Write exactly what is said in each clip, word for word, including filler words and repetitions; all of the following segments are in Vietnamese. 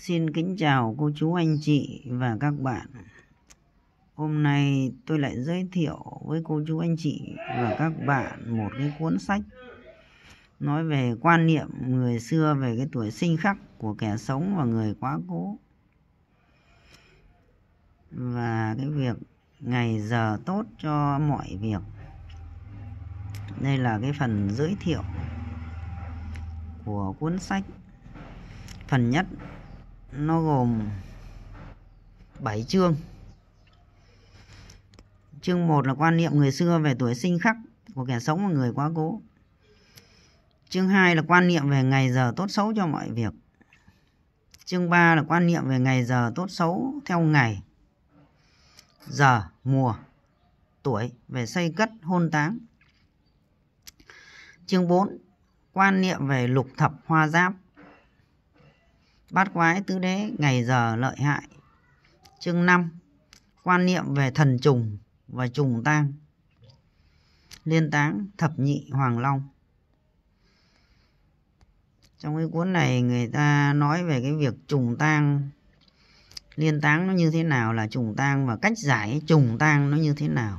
Xin kính chào cô chú anh chị và các bạn. Hôm nay tôi lại giới thiệu với cô chú anh chị và các bạn một cái cuốn sách nói về quan niệm người xưa về cái tuổi sinh khắc của kẻ sống và người quá cố, và cái việc ngày giờ tốt cho mọi việc. Đây là cái phần giới thiệu của cuốn sách. Phần nhất nó gồm bảy chương. Chương một là quan niệm người xưa về tuổi sinh khắc của kẻ sống và người quá cố. Chương hai là quan niệm về ngày giờ tốt xấu cho mọi việc. Chương ba là quan niệm về ngày giờ tốt xấu theo ngày, giờ, mùa, tuổi về xây cất, hôn táng. Chương bốn quan niệm về lục thập hoa giáp, bát quái tứ đế, ngày giờ lợi hại. Chương năm quan niệm về thần trùng và trùng tang, liên táng, thập nhị hoàng long. Trong cái cuốn này người ta nói về cái việc trùng tang, liên táng nó như thế nào là trùng tang, và cách giải trùng tang nó như thế nào.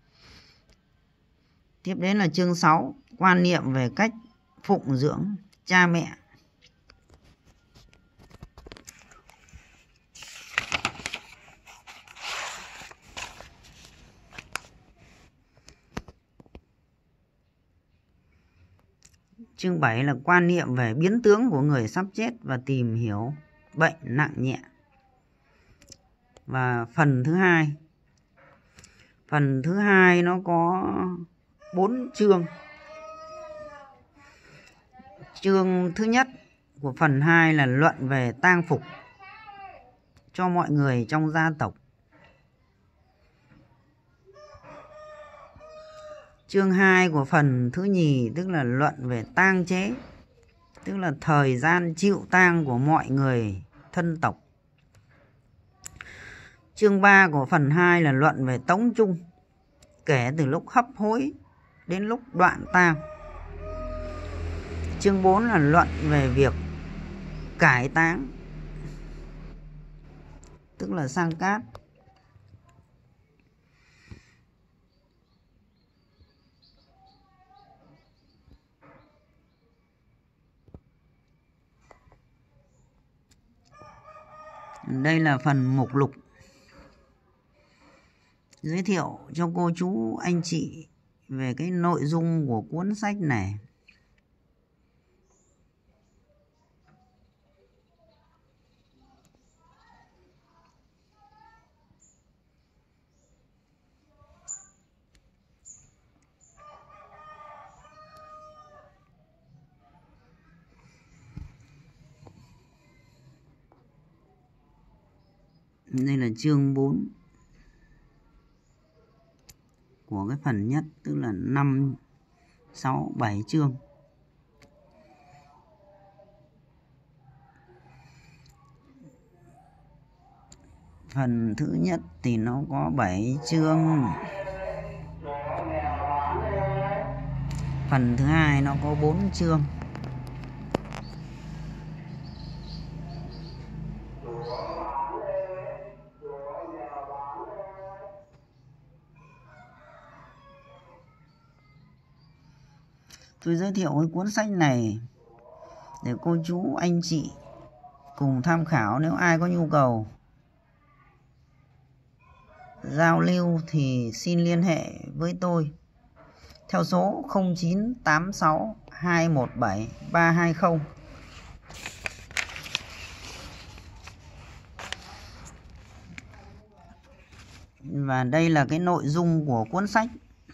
Tiếp đến là chương sáu quan niệm về cách phụng dưỡng cha mẹ. Chương bảy là quan niệm về biến tướng của người sắp chết và tìm hiểu bệnh nặng nhẹ. Và phần thứ hai, phần thứ hai nó có bốn chương. Chương thứ nhất của phần hai là luận về tang phục cho mọi người trong gia tộc. Chương hai của phần thứ nhì tức là luận về tang chế, tức là thời gian chịu tang của mọi người thân tộc. Chương ba của phần hai là luận về tống chung, kể từ lúc hấp hối đến lúc đoạn tang. Chương bốn là luận về việc cải táng, tức là sang cát. Đây là phần mục lục giới thiệu cho cô chú anh chị về cái nội dung của cuốn sách này. Đây là chương bốn của cái phần nhất, tức là năm, sáu, bảy chương. Phần thứ nhất thì nó có bảy chương. Phần thứ hai nó có bốn chương. Tôi giới thiệu cái cuốn sách này để cô chú anh chị cùng tham khảo. Nếu ai có nhu cầu giao lưu thì xin liên hệ với tôi theo số không chín tám sáu hai một bảy ba hai không. Và đây là cái nội dung của cuốn sách.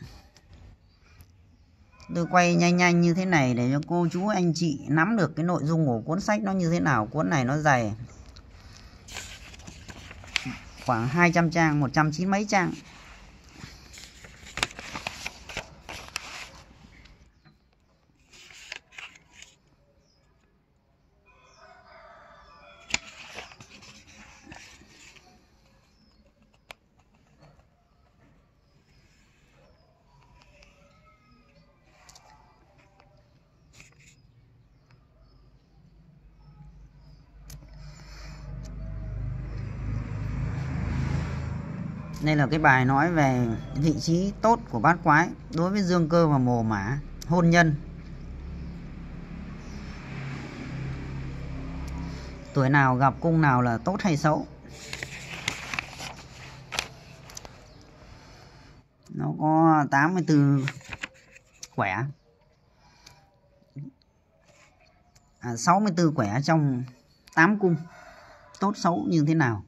Tôi quay nhanh nhanh như thế này để cho cô chú anh chị nắm được cái nội dung của cuốn sách nó như thế nào. Cuốn này nó dày khoảng hai trăm trang, một trăm chín mấy trang. Đây là cái bài nói về vị trí tốt của bát quái đối với dương cơ và mồ mả, hôn nhân. Tuổi nào gặp cung nào là tốt hay xấu. Nó có tám mươi tư quẻ, à, sáu mươi tư quẻ trong tám cung, tốt xấu như thế nào.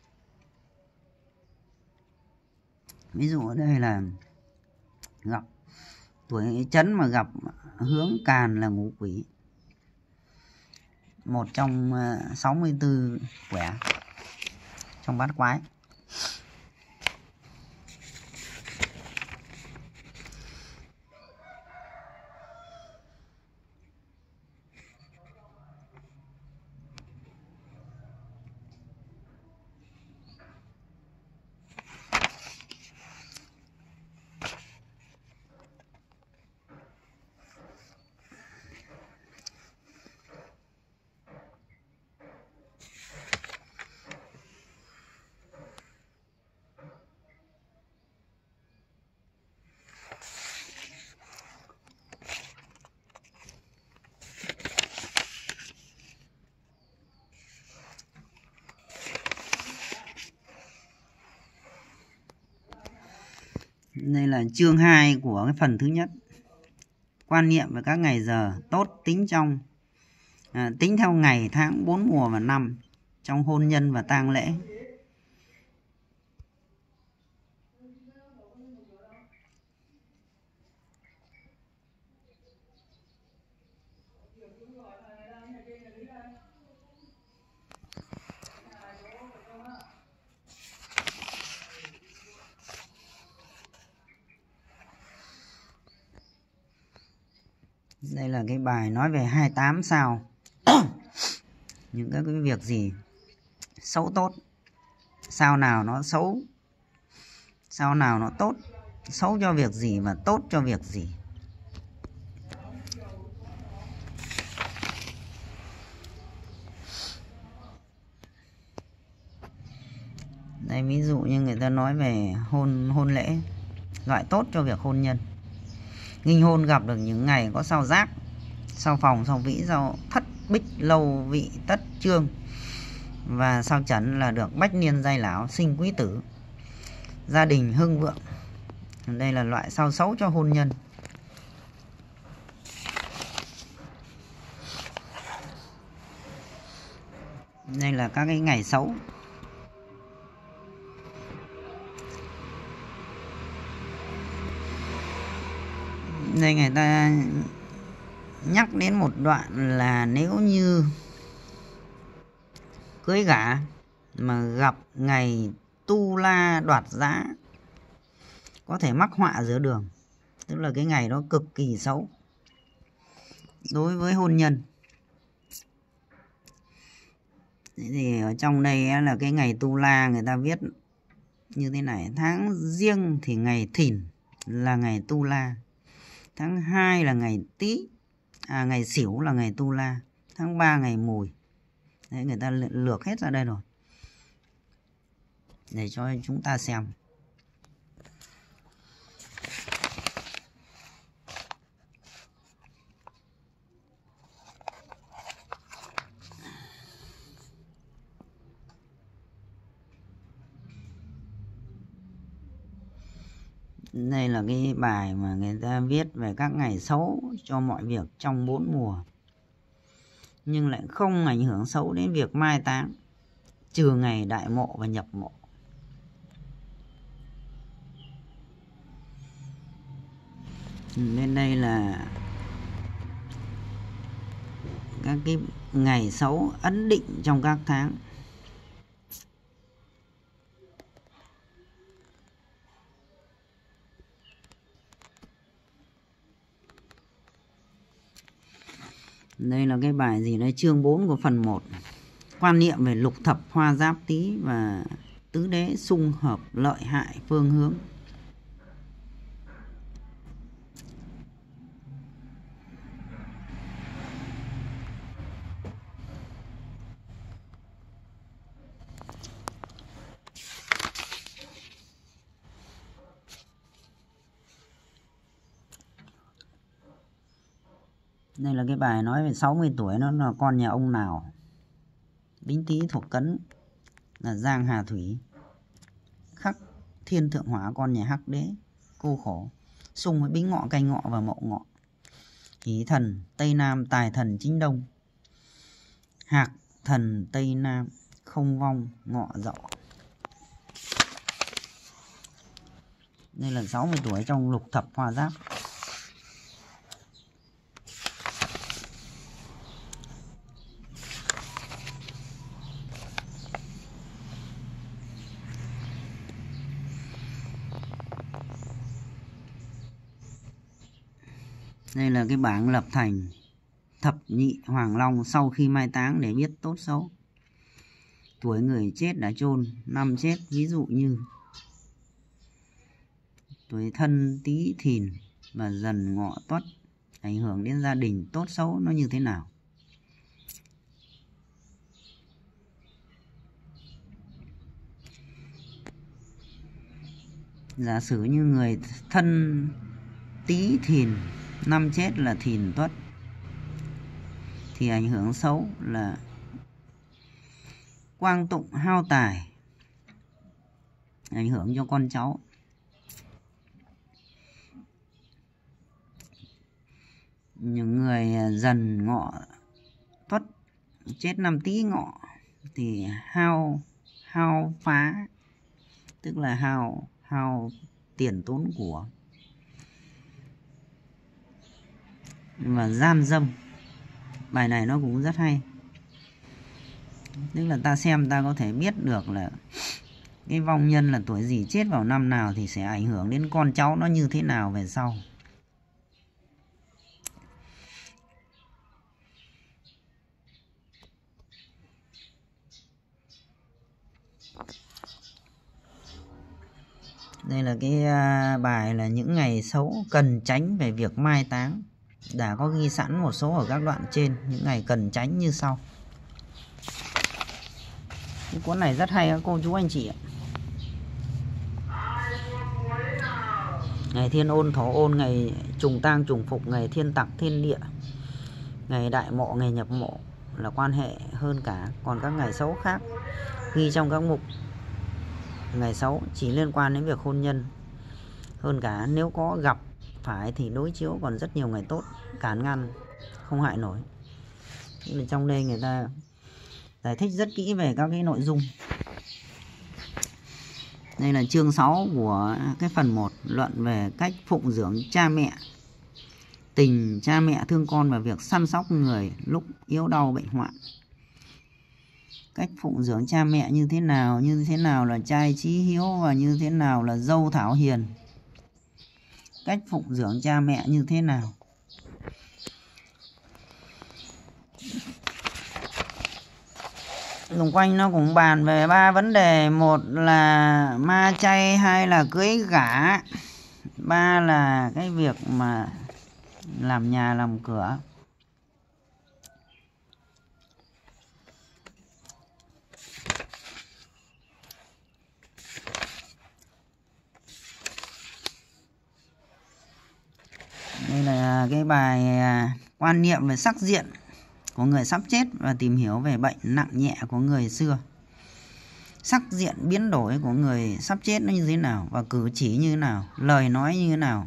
Ví dụ ở đây là gặp tuổi Chấn mà gặp hướng Càn là ngũ quỷ, một trong sáu mươi tư quẻ trong bát quái. Đây là chương hai của cái phần thứ nhất. Quan niệm về các ngày giờ tốt tính trong à, tính theo ngày, tháng, bốn mùa và năm trong hôn nhân và tang lễ. Đây là cái bài nói về hai mươi tám sao. Những các cái việc gì xấu tốt, sao nào nó xấu, sao nào nó tốt, xấu cho việc gì và tốt cho việc gì. Đây ví dụ như người ta nói về hôn hôn lễ, loại tốt cho việc hôn nhân. Nghinh hôn gặp được những ngày có sao Giáp, sao Phòng, sao Vĩ, sao Thất, Bích, Lâu, Vị, Tất, Trương. Và sao Chấn là được bách niên giai lão, sinh quý tử, gia đình hưng vượng. Đây là loại sao xấu cho hôn nhân. Đây là các cái ngày xấu. Đây người ta nhắc đến một đoạn là nếu như cưới gả mà gặp ngày tu la đoạt giá, có thể mắc họa giữa đường. Tức là cái ngày đó cực kỳ xấu đối với hôn nhân. Thế thì ở trong đây là cái ngày tu la người ta viết như thế này. Tháng Giêng thì ngày Thìn là ngày tu la. Tháng hai là ngày Tý, à, ngày Sửu là ngày tu la. Tháng ba ngày Mùi. Đấy, người ta lược hết ra đây rồi để cho chúng ta xem. Đây là cái bài mà người ta viết về các ngày xấu cho mọi việc trong bốn mùa, nhưng lại không ảnh hưởng xấu đến việc mai táng, trừ ngày đại mộ và nhập mộ. Bên đây là các cái ngày xấu ấn định trong các tháng. Đây là cái bài gì đấy, chương bốn của phần một. Quan niệm về lục thập hoa giáp tý và tứ đế xung hợp lợi hại phương hướng. Đây là cái bài nói về sáu mươi tuổi nó là con nhà ông nào. Bính Tý thuộc Cấn là Giang Hà Thủy. Khắc Thiên Thượng Hỏa con nhà Hắc Đế. Cô khổ xung với Bính Ngọ, Canh Ngọ và Mậu Ngọ. Hỷ thần Tây Nam, tài thần chính Đông. Hạc thần Tây Nam, không vong Ngọ Dậu. Đây là sáu mươi tuổi trong lục thập hoa giáp. Đây là cái bảng lập thành thập nhị hoàng long sau khi mai táng để biết tốt xấu. Tuổi người chết đã chôn, năm chết ví dụ như tuổi Thân Tý Thìn và Dần Ngọ Tuất ảnh hưởng đến gia đình tốt xấu nó như thế nào. Giả sử như người Thân Tý Thìn, năm chết là Thìn Tuất thì ảnh hưởng xấu là quang tụng hao tài, ảnh hưởng cho con cháu. Những người Dần Ngọ Tuất chết năm Tý Ngọ thì hao hao phá, tức là hao hao tiền tốn của và gian dâm. Bài này nó cũng rất hay, tức là ta xem ta có thể biết được là cái vong nhân là tuổi gì chết vào năm nào thì sẽ ảnh hưởng đến con cháu nó như thế nào về sau. Đây là cái bài là những ngày xấu cần tránh về việc mai táng. Đã có ghi sẵn một số ở các đoạn trên những ngày cần tránh như sau. Cái cuốn này rất hay các cô chú anh chị ạ. Ngày thiên ôn thổ ôn, ngày trùng tang trùng phục, ngày thiên tặc thiên địa, ngày đại mộ, ngày nhập mộ là quan hệ hơn cả. Còn các ngày xấu khác ghi trong các mục ngày xấu chỉ liên quan đến việc hôn nhân hơn cả. Nếu có gặp phải thì đối chiếu, còn rất nhiều ngày tốt cản ngăn không hại nổi. Nên trong đây người ta giải thích rất kỹ về các cái nội dung. Đây là chương sáu của cái phần một, luận về cách phụng dưỡng cha mẹ, tình cha mẹ thương con và việc săn sóc người lúc yếu đau bệnh hoạn. Cách phụng dưỡng cha mẹ như thế nào, như thế nào là trai trí hiếu và như thế nào là dâu thảo hiền. Cách phụng dưỡng cha mẹ như thế nào. Xung quanh nó cũng bàn về ba vấn đề. Một là ma chay, hai là cưới gả, ba là cái việc mà làm nhà làm cửa. Đây là cái bài quan niệm về sắc diện của người sắp chết và tìm hiểu về bệnh nặng nhẹ của người xưa. Sắc diện biến đổi của người sắp chết nó như thế nào và cử chỉ như thế nào, lời nói như thế nào.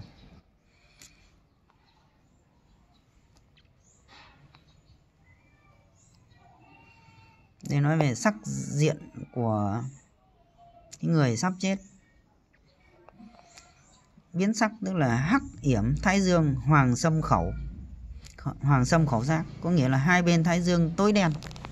Đây nói về sắc diện của cái người sắp chết. Biến sắc tức là hắc yểm thái dương hoàng sâm khẩu. Hoàng sâm khẩu giác có nghĩa là hai bên thái dương tối đen.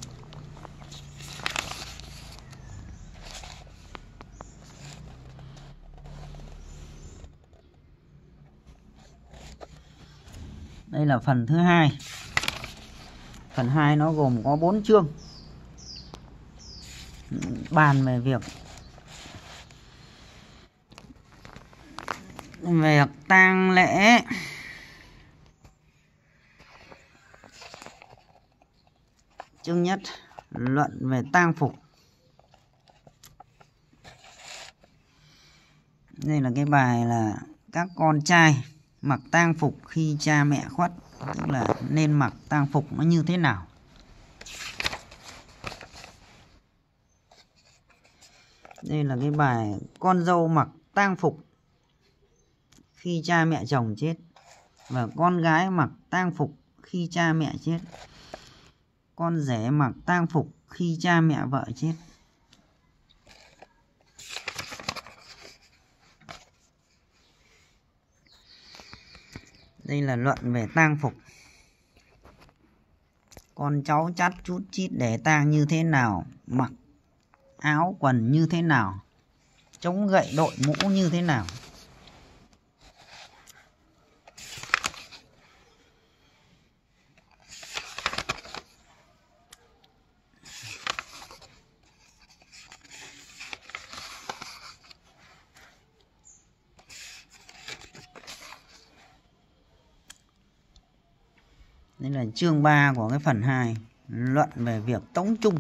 Đây là phần thứ hai. Phần hai nó gồm có bốn chương, bàn về việc việc tang lễ, chương nhất luận về tang phục. Đây là cái bài là các con trai Mặc tang phục khi cha mẹ khuất, tức là nên mặc tang phục nó như thế nào? Đây là cái bài con dâu mặc tang phục khi cha mẹ chồng chết, và con gái mặc tang phục khi cha mẹ chết, con rể mặc tang phục khi cha mẹ vợ chết. Đây là luận về tang phục. Con cháu chắt chút chít để tang như thế nào, mặc áo quần như thế nào, chống gậy đội mũ như thế nào. Đây là chương ba của cái phần hai, luận về việc tống chung.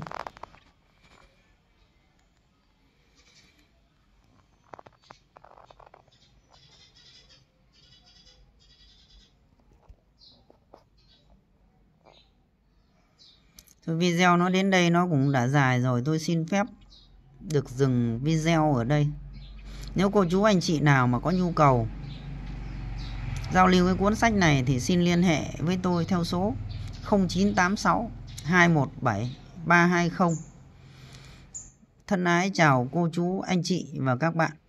Thôi video nó đến đây nó cũng đã dài rồi, tôi xin phép được dừng video ở đây. Nếu cô chú anh chị nào mà có nhu cầu giao lưu với cuốn sách này thì xin liên hệ với tôi theo số không chín tám sáu hai một bảy ba hai không. Thân ái chào cô chú anh chị và các bạn.